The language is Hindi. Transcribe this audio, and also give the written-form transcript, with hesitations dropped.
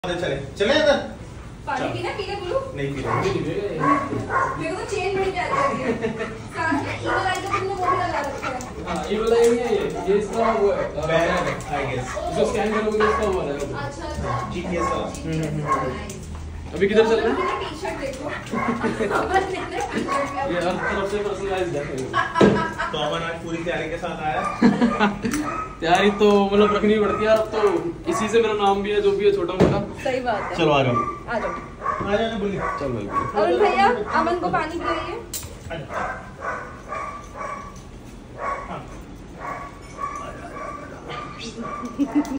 चले चले अंदर। पानी पीना पीना बोलो नहीं पीना मेरे को चेन मिल जाती है ईवल आई तो तुमने वो भी लगा रखा है। हां ईवल आई नहीं है ये इसका वो है आई गेस इसको स्कैन करोगे इसका वो रहेगा। अच्छा जीपीएस वाला। अभी किधर चल रहा है? टी-शर्ट देखो ये हर तरफ से पर्सनलाइज्ड है। तो अमन आज पूरी तैयारी के साथ आया। तैयारी तो मतलब रखनी पड़ती है यार, अब तो इसी से मेरा नाम भी है जो भी है छोटा मोटा। सही बात है। चलो आ जाओ आ जाओ आ जाओ बोलिए। चल भाई अमन भैया अमन को पानी पिलाइए। हाँ।